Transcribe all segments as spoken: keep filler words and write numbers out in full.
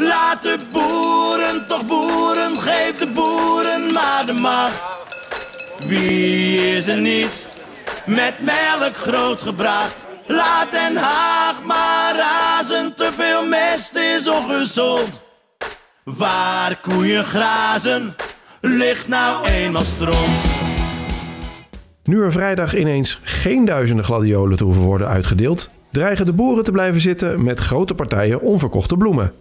Laat de boeren toch boeren, geef de boeren maar de macht. Wie is er niet met melk grootgebracht? Laat Den Haag maar razen, te veel mest is ongezond. Waar koeien grazen, ligt nou eenmaal stront. Nu er vrijdag ineens geen duizenden gladiolen te hoeven worden uitgedeeld, dreigen de boeren te blijven zitten met grote partijen onverkochte bloemen.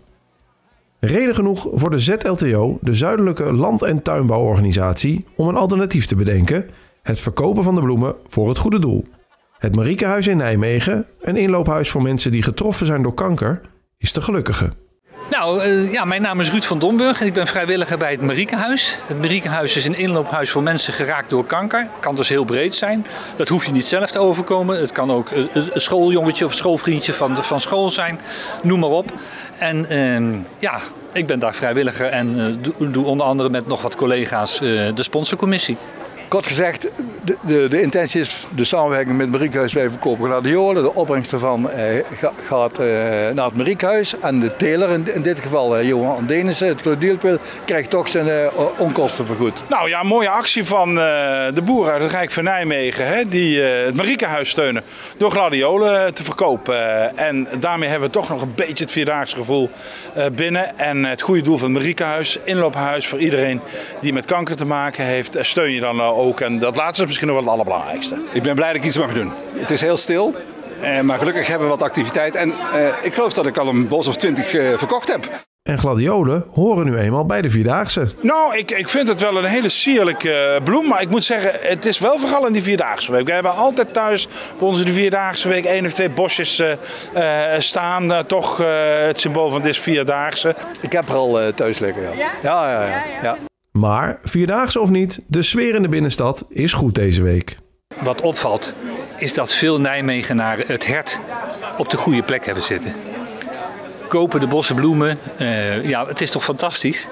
Reden genoeg voor de Z L T O, de Zuidelijke Land- en Tuinbouworganisatie, om een alternatief te bedenken: het verkopen van de bloemen voor het goede doel. Het Marikenhuis in Nijmegen, een inloophuis voor mensen die getroffen zijn door kanker, is de gelukkige. Nou, uh, ja, mijn naam is Ruud van Domburg en ik ben vrijwilliger bij het Marikenhuis. Het Marikenhuis is een inloophuis voor mensen geraakt door kanker. Het kan dus heel breed zijn. Dat hoef je niet zelf te overkomen. Het kan ook een schooljongetje of schoolvriendje van, de, van school zijn. Noem maar op. En uh, ja, ik ben daar vrijwilliger en uh, doe, doe onder andere met nog wat collega's uh, de sponsorcommissie. Kort gezegd, de, de, de intentie is de samenwerking met het Marikenhuis. Wij verkopen gladiolen. De opbrengst daarvan eh, gaat eh, naar het Marikenhuis. En de teler, in, in dit geval eh, Johan Denissen, het Gladiolpil, krijgt toch zijn eh, onkosten vergoed. Nou ja, een mooie actie van uh, de boeren uit het Rijk van Nijmegen. Hè, die uh, het Marikenhuis steunen door gladiolen te verkopen. Uh, en daarmee hebben we toch nog een beetje het vierdaagse gevoel uh, binnen. En het goede doel van het Marikenhuis, inloophuis voor iedereen die met kanker te maken heeft, steun je dan uh, ook. En dat laatste is misschien nog wel het allerbelangrijkste. Ik ben blij dat ik iets mag doen. Het is heel stil, eh, maar gelukkig hebben we wat activiteit. En eh, ik geloof dat ik al een bos of twintig eh, verkocht heb. En gladiolen horen nu eenmaal bij de Vierdaagse. Nou, ik, ik vind het wel een hele sierlijke uh, bloem. Maar ik moet zeggen, het is wel vooral in die Vierdaagse week. We hebben altijd thuis bij onze de Vierdaagse week één of twee bosjes uh, uh, staan. Uh, toch uh, het symbool van dit Vierdaagse. Ik heb er al uh, thuis liggen. Ja. Ja? Ja, ja, ja, ja. Maar Vierdaagse of niet, de sfeer in de binnenstad is goed deze week. Wat opvalt is dat veel Nijmegenaren het hert op de goede plek hebben zitten. Kopen de bossen bloemen, uh, ja, het is toch fantastisch.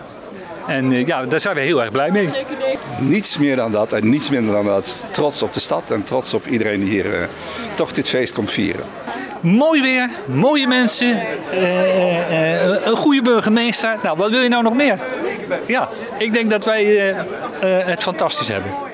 En uh, ja, daar zijn we heel erg blij mee. Niets meer dan dat en niets minder dan dat. Trots op de stad en trots op iedereen die hier uh, toch dit feest komt vieren. Mooi weer, mooie mensen, uh, uh, uh, een goede burgemeester. Nou, wat wil je nou nog meer? Ja, ik denk dat wij uh, uh, het fantastisch hebben.